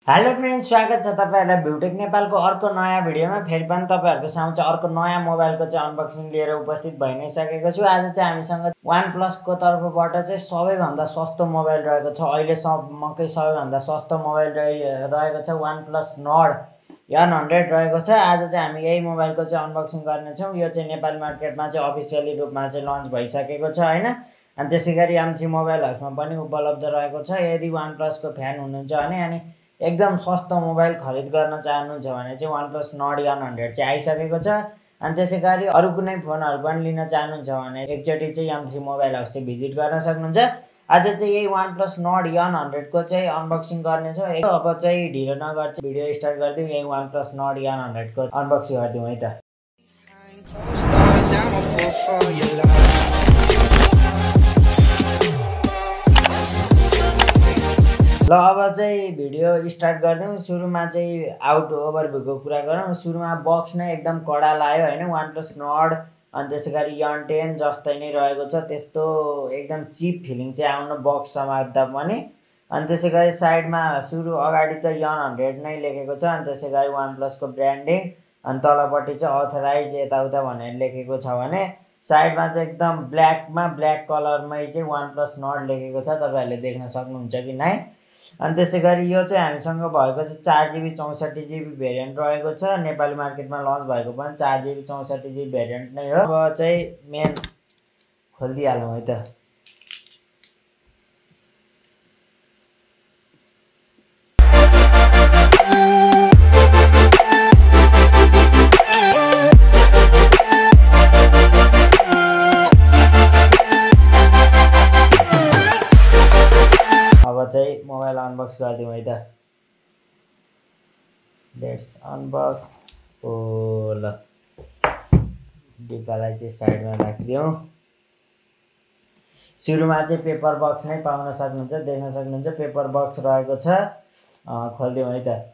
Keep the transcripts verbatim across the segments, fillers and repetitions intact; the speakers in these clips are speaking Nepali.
हेलो फ्रेन्ड्स, स्वागत छ तपाईहरुलाई भ्यूटेक नेपालको अर्को नयाँ भिडियोमा। फेरि पनि तपाईहरुको सामु चाहिँ अर्को नयाँ मोबाइलको चाहिँ अनबक्सिङ लिएर उपस्थित भइ नै सकेको छु। आज चाहिँ हामीसँग OnePlus को तर्फबाट चाहिँ सबैभन्दा सस्तो मोबाइल रहेको छ। अहिले सम्मकै सबैभन्दा सस्तो मोबाइल रहेको छ OnePlus Nord N one hundred रहेको छ। आज चाहिँ हामी यही मोबाइलको चाहिँ अनबक्सिङ गर्ने छौं। यो चाहिँ नेपाली मार्केटमा चाहिँ अफिसियली रूपमा चाहिँ लन्च भइसकेको छ हैन। अनि त्यसैगरी एमजी मोबाइल हाउसमा पनि उपलब्ध रहेको छ। यदि OnePlus को फ्यान हुनुहुन्छ भने अनि एकदम सस्तो मोबाइल खरिद गर्न चाहनुहुन्छ भने चाहिँ OnePlus Nord N one hundred चाहिँ आइसकेको छ। अनि त्यसैगरी अरु कुनै फोनहरु पनि लिन चाहनुहुन्छ भने एकचोटी चाहिँ एमजी मोबाइल हाउस चाहिँ भिजिट गर्न सक्नुहुन्छ। आज चाहिँ यही OnePlus Nord N one hundred को चाहिँ अनबक्सिङ गर्ने छौं। अब चाहिँ ढिलो नगर्छ भिडियो स्टार्ट गर्दियौ। यही OnePlus Nord N one hundred को अनबक्सिङ गर्दियौ है त। ल अब चाहिँ भिडियो स्टार्ट गर्दियौ। सुरुमा चाहिँ आउट ओभरभ्यूको कुरा गरौँ। सुरुमा बक्स नै एकदम कडा लाग्यो हैन। OnePlus Nord अनि त्यसैगरी N ten जस्तै नै रहेको छ। त्यस्तो एकदम चिप फिलिङ चाहिँ आउन बक्स समात्दा पनि। अनि त्यसैगरी साइडमा सुरु अगाडि त N one hundred नै लेखेको छ। अनि त्यसैगरी OnePlus को ब्रान्डिङ अनि तलपट्टि चाहिँ अथराइज यताउता भनेर लेखेको छ भने साइडमा चाहिँ एकदम ब्ल्याकमा ब्ल्याक कलरमै चाहिँ OnePlus Nord लेखेको छ। तपाईहरुले देख्न सक्नुहुन्छ कि नाइ। अनि त्यसैगरी यो चाहिँ हामीसँग भएको चाहिँ चार जिबी चौसठी जिबी भेरिएन्ट रहेको छ। नेपाली मार्केटमा लन्च भएको पनि चार जिबी चौसठी जिबी भेरिएन्ट नै हो। अब चाहिँ मेन खोल्दिहालौँ है त। अब चाहिँ मोबाइल अनबक्स गर्दियौ है त। Let's unbox. ओ ल डिब्बालाई चाहिँ साइडमा राखिदियौ। सुरुमा चाहिँ पेपर बक्स नै पाउन सक्नुहुन्छ, देख्न सक्नुहुन्छ पेपर बक्स रहेको छ। खोल्दियौ है त।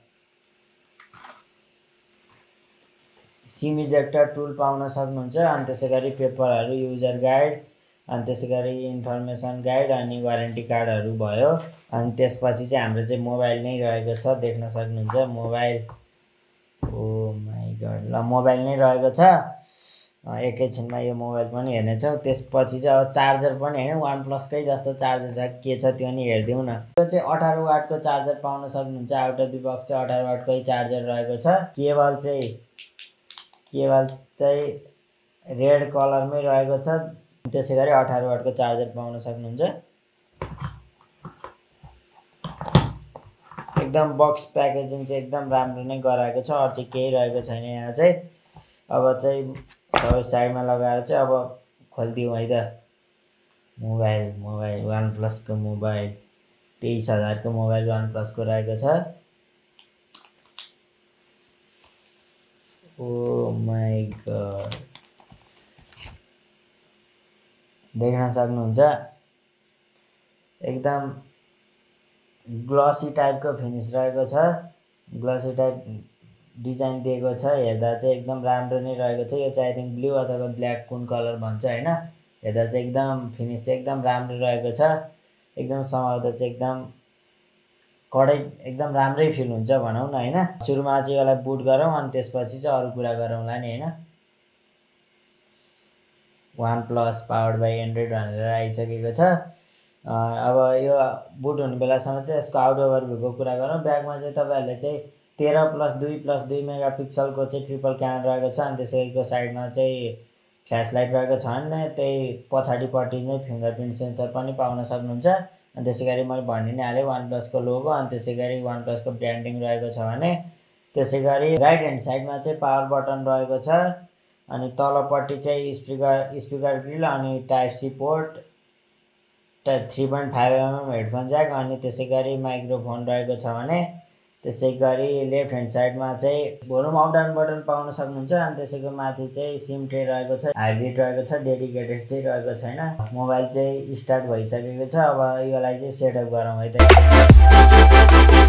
सिम इजेक्टर टुल पाउन सक्नुहुन्छ। अनि त्यसैगरी पेपरहरु, युजर गाइड अनि त्यसैगरी इन्फर्मेसन गाइड अनि वारेन्टी कार्डहरु भयो। अनि त्यसपछि चाहिँ हाम्रो चाहिँ मोबाइल नै रहेको छ, देख्न सक्नुहुन्छ मोबाइल। ओ माय गॉड, ल मोबाइल नै रहेको छ। एकैछिनमा यो मोबाइल पनि हेर्ने छौं। त्यसपछि चाहिँ अब चार्जर पनि हैन OnePlus कै जस्तो चार्जर छ, के छ त्यो नि हेर्दियौ न। यो चाहिँ अठार वाट को चार्जर पाउन सक्नुहुन्छ। आउटर द बक्स चाहिँ अठार वाट कै चार्जर रहेको छ। केबल चाहिँ केबल चाहिँ रेड कलरमै रहेको छ। त्यसैगरी अठार वाट को चार्जर पाउन सक्नुहुन्छ। एकदम बक्स प्याकेजिङ चाहिँ एकदम राम्रो नै गराएको छ। अरु चाहिँ केही रहेको छैन यहाँ चाहिँ। अब चाहिँ सबै साइडमा लगाएर चाहिँ अब खोल्दियौ है त। मोबाइल मोबाइल OnePlus को मोबाइल तेइस हजार को मोबाइल OnePlus को रहेको छ। ओ माय गॉड, देख्न सक्नुहुन्छ एकदम ग्लसी टाइपको फिनिश रहेको छ। ग्लसी टाइप डिजाइन दिएको छ। हेर्दा चाहिँ एकदम राम्रो नै रहेको छ। यो चाहिँ आई थिंक ब्लू अथवा ब्ल्याक कुन कलर भन्छ हैन। हेर्दा चाहिँ एकदम फिनिश चाहिँ एकदम राम्रो रहेको छ। एकदम समाउँदा चाहिँ एकदम कडै एकदम राम्रै फिल हुन्छ भनौं न हैन। सुरुमा चाहिँ यसलाई बुट गरौँ अनि त्यसपछि चाहिँ अरु कुरा गरौँला नि हैन। OnePlus powered by Android भनेर आइसकेको छ। अब यो बुट हुने बेलासम्म चाहिँ यसको आउट ओभरभ्यूको कुरा गरौँ। ब्याकमा चाहिँ तपाईहरुले चाहिँ तेह्र प्लस दुई प्लस दुई मेगापिक्सलको चाहिँ ट्रिपल क्यामेरा रहेको छ। अनि त्यसैको साइडमा चाहिँ फ्ल्यास लाइट रहेको छ भने त्यही पछाडिपट्टि नै फिंगरप्रिन्ट सेन्सर पनि पाउन सक्नुहुन्छ। अनि त्यसैगरी मैले भनि नै हाले OnePlus को लोगो अनि त्यसैगरी OnePlus को ब्रान्डिङ रहेको छ भने त्यसैगरी राइट ह्यान्ड साइडमा चाहिँ पावर बटन रहेको छ। अनि तलपट्टि चाहिँ स्पिकर स्पिकर ग्रिल अनि type C port, three point five M M headphone jack अनि त्यसैगरी माइक्रोफोन रहेको छ भने त्यसैगरी लेफ्ट ह्यान्ड साइडमा चाहिँ भोल्युम अप डाउन बटन पाउन सक्नुहुन्छ। अनि त्यसैको माथि चाहिँ सिम ट्रे रहेको छ। हाइब्रिड रहेको छ, डेडिकेटेड चाहिँ रहेको छैन। मोबाइल चाहिँ स्टार्ट भइसकेको छ। अब यसलाई चाहिँ सेटअप गरौँ है त।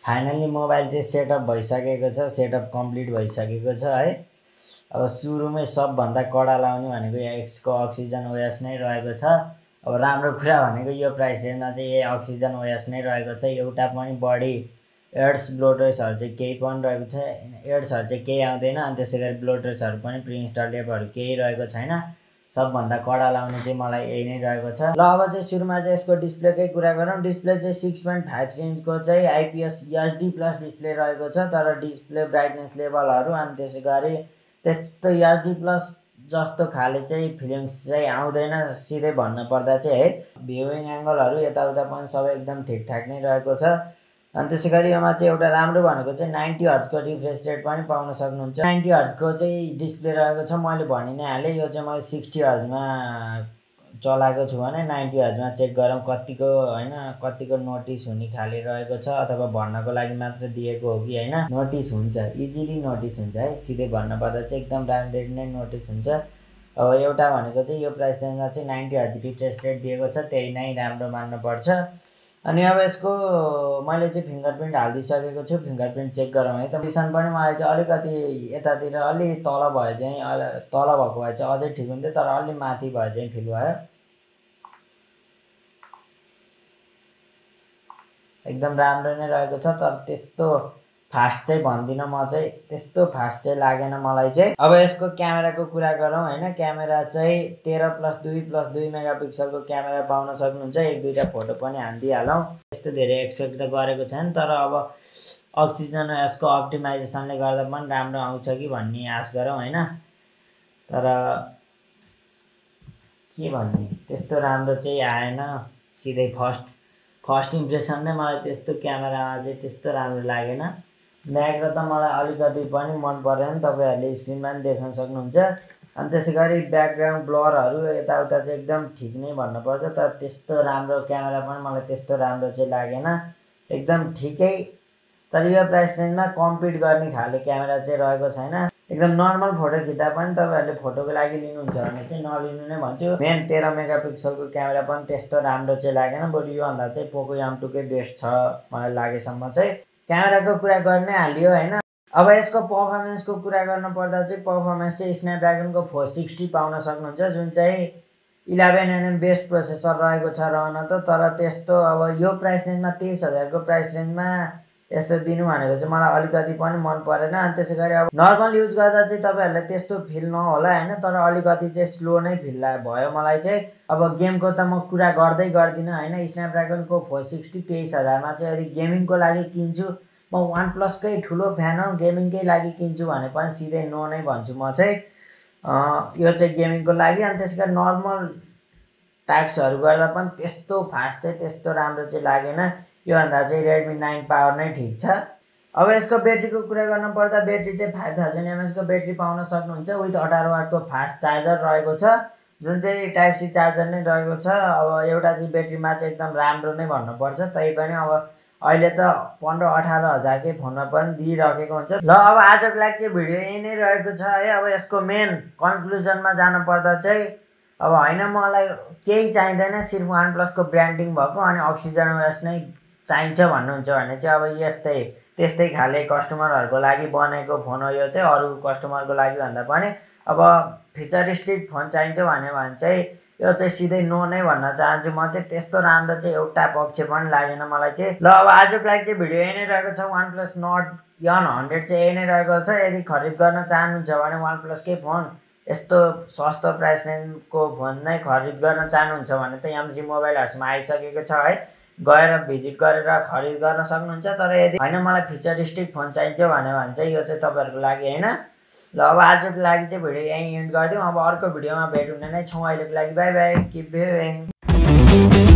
फाइनली मोबाइल चाहिँ सेटअप भइसकेको छ, सेटअप कम्प्लिट भइसकेको छ है। अब सुरुमै सबभन्दा कडा लाउने भनेको यसको अक्सिजन ओएस नै रहेको छ। अब राम्रो कुरा भनेको यो प्राइस रेन्जमा चाहिँ यही अक्सिजन ओएस नै रहेको छ। एउटा पनि बढी एड्स ब्लोटर्सहरू चाहिँ केही पनि रहेको छ, एड्सहरू चाहिँ केही आउँदैन। अनि त्यसै गरी ब्लोटर्सहरू पनि प्रि इन्स्टल एपहरू केही रहेको छैन। सबभन्दा कडा लाउने चाहिँ मलाई यही नै रहेको छ। ल अब चाहिँ सुरुमा चाहिँ यसको डिस्प्लेकै कुरा गरौँ। डिस्प्ले चाहिँ सिक्स पोइन्ट फाइभ इन्चको चाहिँ आइपिएस एचडी प्लस डिस्प्ले रहेको छ। तर डिस्प्ले ब्राइटनेस लेभलहरू अनि त्यसै गरी त्यस्तो एचडी प्लस जस्तो खाले चाहिँ फिलिङ्स चाहिँ आउँदैन सिधै भन्नुपर्दा चाहिँ है। भ्युइङ एङ्गलहरू यताउता पनि सबै एकदम ठिकठाक नै रहेको छ। अनि त्यसै गरी योमा चाहिँ एउटा राम्रो भनेको चाहिँ नाइन्टी हर्जको रिफ्रेस रेट पनि पाउन सक्नुहुन्छ। नाइन्टी हर्जको चाहिँ डिस्प्ले रहेको छ। मैले भनि नै हालेँ, यो चाहिँ मैले सिक्सटी हर्जमा चलाएको छु भने नाइन्टी हर्जमा चेक गरौँ कतिको होइन कतिको नोटिस हुने खाले रहेको छ, अथवा भन्नको लागि मात्र दिएको हो कि होइन। नोटिस हुन्छ, इजिली नोटिस हुन्छ है। सिधै भन्नुपर्दा चाहिँ एकदम ब्रान्डेड नै नोटिस हुन्छ। अब एउटा भनेको चाहिँ यो प्राइस रेन्जमा चाहिँ नाइन्टी हर्ज रिफ्रेस रेट दिएको छ, त्यही नै राम्रो मान्नुपर्छ। अनि अब यसको मैले चाहिँ फिङ्गरप्रिन्ट हालिदिइसकेको छु। फिङ्गरप्रिन्ट चेक गरौँ है त। पोजिसन पनि मलाई चाहिँ अलिकति यतातिर अलि तल भए चाहिँ तल भएको भए चाहिँ अझै ठिक हुन्थ्यो, तर अलि माथि भए चाहिँ फिल भयो। एकदम राम्रो नै रहेको छ, तर त्यस्तो फास्ट चाहिँ भन्दिनँ म चाहिँ, त्यस्तो फास्ट चाहिँ लागेन मलाई चाहिँ। अब यसको क्यामेराको कुरा गरौँ होइन। क्यामेरा चाहिँ तेह्र प्लस दुई प्लस दुई मेगापिक्सलको क्यामेरा पाउन सक्नुहुन्छ। एक दुईवटा फोटो पनि हालिदिइहालौँ। त्यस्तो धेरै एक्सपेक्ट त गरेको छैन, तर अब अक्सिजन यसको अप्टिमाइजेसनले गर्दा पनि राम्रो आउँछ कि भन्ने आश गरौँ होइन। तर के भन्ने, त्यस्तो राम्रो चाहिँ आएन। सिधै फर्स्ट फर्स्ट इम्प्रेसन नै मलाई त्यस्तो क्यामेरामा चाहिँ त्यस्तो राम्रो लागेन। ब्याकग्राउन्ड त मलाई अलिकति पनि मन परेन, तपाईँहरूले स्क्रिनमा पनि देख्न सक्नुहुन्छ। अनि त्यसै गरी ब्याकग्राउन्ड ब्लरहरू यताउता चाहिँ एकदम ठिक नै भन्नुपर्छ, तर त्यस्तो राम्रो क्यामेरा पनि मलाई त्यस्तो राम्रो चाहिँ लागेन, एकदम ठिकै। तर यो प्राइस रेन्जमा कम्पिट गर्ने खाले क्यामेरा चाहिँ रहेको छैन। एकदम नर्मल फोटो खिच्दा पनि तपाईँहरूले फोटोको लागि लिनुहुन्छ भने चाहिँ नलिनु नै भन्छु। मेन तेह्र मेगापिक्सलको क्यामेरा पनि त्यस्तो राम्रो चाहिँ लागेन, बरु योभन्दा चाहिँ पोको एम टूकै बेस्ट छ मलाई लागेसम्म चाहिँ। क्यामेराको कुरा गर्नै हालियो होइन। अब यसको पर्फर्मेन्सको कुरा गर्नु पर्दा चाहिँ पर्फर्मेन्स चाहिँ स्न्यापड्रागनको फोर सिक्सटी पाउन सक्नुहुन्छ, जुन चाहिँ इलेभेन एनएम बेस्ट प्रोसेसर रहेको छ रहन त। तर त्यस्तो अब यो प्राइस रेन्जमा तेइस हजारको प्राइस रेन्जमा यस्तो दिनु भनेको चाहिँ मलाई अलिकति पनि मन परेन। अनि त्यसै गरी अब नर्मल युज गर्दा चाहिँ तपाईँहरूलाई त्यस्तो फिल नहोला होइन, तर अलिकति चाहिँ स्लो नै फिल भयो मलाई चाहिँ। अब गेमको त म कुरा गर्दै गर्दिनँ होइन। स्न्यापड्रागनको फोर सिक्सटी तेइस हजारमा चाहिँ यदि गेमिङको लागि किन्छु, म वान प्लसकै ठुलो फ्यान हो, गेमिङकै लागि किन्छु भने पनि सिधै नो नै भन्छु म चाहिँ। यो चाहिँ गेमिङको लागि। अनि त्यसै गरी नर्मल टास्कहरू गर्दा पनि त्यस्तो फास्ट चाहिँ त्यस्तो राम्रो चाहिँ लागेन। योभन्दा चाहिँ रेडमी नाइन पावर नै ठिक छ। अब यसको ब्याट्रीको कुरा गर्नु पर्दा ब्याट्री चाहिँ फाइभ थाउजन्ड एमएचको ब्याट्री पाउन सक्नुहुन्छ, विथ अठार वाटको फास्ट चार्जर रहेको छ, जुन चाहिँ टाइप सी चार्जर नै रहेको छ। अब एउटा चाहिँ ब्याट्रीमा चाहिँ एकदम राम्रो नै भन्नुपर्छ। तै पनि अब अहिले त पन्ध्र अठार हजारकै फोनमा पनि दिइराखेको हुन्छ। ल अब आजको लागि चाहिँ भिडियो यही नै रहेको छ है। अब यसको मेन कन्क्लुजनमा जानु पर्दा चाहिँ अब होइन मलाई केही चाहिँदैन, सिर्फ वान प्लसको ब्रान्डिङ भएको अनि अक्सिजन ओएस नै चाहिन्छ भन्नुहुन्छ भने चाहिँ अब यस्तै त्यस्तै खाले कस्टमरहरूको लागि बनेको फोन हो यो चाहिँ। अरू कस्टमरको लागि भन्दा पनि अब फिचरिस्टिक फोन चाहिन्छ भन्यो भने चाहिँ यो चाहिँ सिधै नो नै भन्न चाहन्छु म चाहिँ। त्यस्तो राम्रो चाहिँ एउटा पक्ष पनि लागेन मलाई चाहिँ। ल अब आजको लागि चाहिँ भिडियो यही नै रहेको छ। OnePlus Nord N hundred चाहिँ यही नै रहेको छ। यदि खरिद गर्न चाहनुहुन्छ भने वान प्लसकै फोन यस्तो सस्तो प्राइस रेन्जको फोन नै खरिद गर्न चाहनुहुन्छ भने त एम थ्री मोबाइल हाउसमा आइसकेको छ है, गएर भिजिट गरेर खरिद गर्न सक्नुहुन्छ। तर यदि होइन मलाई फिचरिस्टिक फोन चाहिन्छ भन्यो भने चाहिँ यो चाहिँ तपाईँहरूको लागि होइन। ल अब आजको लागि चाहिँ भिडियो यहीँ एन्ड गरिदिउँ। अब अर्को भिडियोमा भेट हुने नै छौँ। अहिलेको लागि बाई बाई, किप भ्युइङ।